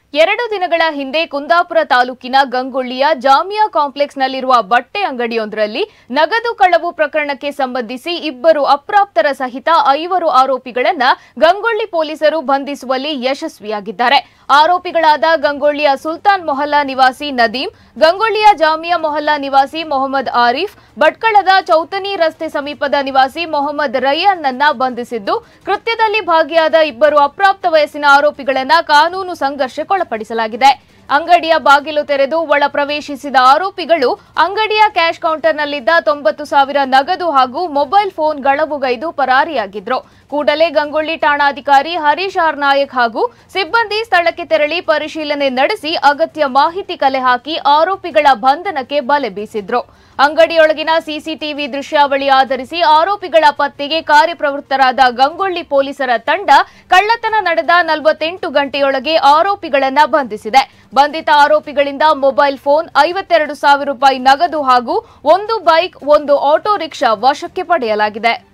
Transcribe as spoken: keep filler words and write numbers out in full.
ಎರಡು ದಿನಗಳ ಹಿಂದೆ ಕುಂದಾಪುರ ತಾಲೂಕಿನ ಗಂಗೊಳ್ಳಿಯ ಜಾಮಿಯಾ ಕಾಂಪ್ಲೆಕ್ಸ್ನಲ್ಲಿರುವ ಬಟ್ಟೆ ಅಂಗಡಿಯೊಂದರಲ್ಲಿ ನಗದು ಕಳವು ಪ್ರಕರಣಕ್ಕೆ ಸಂಬಂಧಿಸಿ ಇಬ್ಬರು ಅಪ್ರಾಪ್ತರ ಸಹಿತ ಐವರು ಆರೋಪಿಗಳನ್ನು ಗಂಗೊಳ್ಳಿ ಪೊಲೀಸರು ಬಂಧಿಸುವಲ್ಲಿ ಯಶಸ್ವಿಯಾಗಿದ್ದಾರೆ. ಆರೋಪಿಗಳಾದ ಗಂಗೊಳ್ಳಿಯ ಸುಲ್ತಾನ್ ಮೊಹಲ್ಲಾ ನಿವಾಸಿ ನದೀಂ, ಗಂಗೊಳ್ಳಿಯ ಜಾಮಿಯಾ ಮೊಹಲ್ಲಾ ನಿವಾಸಿ ಮೊಹಮ್ಮದ್ ಆರಿಫ್, ಭಟ್ಕಳದ ಚೌತನಿ ರಸ್ತೆ ಸಮೀಪದ ನಿವಾಸಿ ಮೊಹಮ್ಮದ್ ರಯ್ಯಾನ್ನನ್ನ ಬಂಧಿಸಿದ್ದು, ಕೃತ್ಯದಲ್ಲಿ ಭಾಗಿಯಾದ ಇಬ್ಬರು ಅಪ್ರಾಪ್ತ ವಯಸ್ಸಿನ ಆರೋಪಿಗಳನ್ನು ಕಾನೂನು ಸಂಘರ್ಷಕ್ಕೆ ಒಳಪಡಿಸಲಾಗಿದೆ. ಅಂಗಡಿಯ ಬಾಗಿಲು ತೆರೆದು ಒಳ ಪ್ರವೇಶಿಸಿದ ಆರೋಪಿಗಳು ಅಂಗಡಿಯ ಕ್ಯಾಶ್ ಕೌಂಟರ್ನಲ್ಲಿದ್ದ ತೊಂಬತ್ತು ಸಾವಿರ ನಗದು ಹಾಗೂ ಮೊಬೈಲ್ ಫೋನ್ ಗಳವುಗೈದು ಪರಾರಿಯಾಗಿದ್ರು. ಕೂಡಲೇ ಗಂಗೊಳ್ಳಿ ಠಾಣಾಧಿಕಾರಿ ಹರೀಶ್ ಆರ್ ನಾಯಕ್ ಹಾಗೂ ಸಿಬ್ಬಂದಿ ಸ್ಥಳಕ್ಕೆ ತೆರಳಿ ಪರಿಶೀಲನೆ ನಡೆಸಿ ಅಗತ್ಯ ಮಾಹಿತಿ ಕಲೆ ಹಾಕಿ ಆರೋಪಿಗಳ ಬಂಧನಕ್ಕೆ ಬಲೆ ಬೀಸಿದ್ರು. ಅಂಗಡಿಯೊಳಗಿನ ಸಿಸಿಟಿವಿ ದೃಶ್ಯಾವಳಿ ಆಧರಿಸಿ ಆರೋಪಿಗಳ ಪತ್ತೆಗೆ ಕಾರ್ಯಪ್ರವೃತ್ತರಾದ ಗಂಗೊಳ್ಳಿ ಪೊಲೀಸರ ತಂಡ ಕಳ್ಳತನ ನಡೆದ ನಲವತ್ತೆಂಟು ಗಂಟೆಯೊಳಗೆ ಆರೋಪಿಗಳನ್ನ ಬಂಧಿಸಿದೆ. ಬಂಧಿತ ಆರೋಪಿಗಳಿಂದ ಮೊಬೈಲ್ ಫೋನ್, ಐವತ್ತೆರಡು ಸಾವಿರ ರೂಪಾಯಿ ನಗದು ಹಾಗೂ ಒಂದು ಬೈಕ್, ಒಂದು ಆಟೋ ರಿಕ್ಷಾ ವಶಕ್ಕೆ ಪಡೆಯಲಾಗಿದೆ.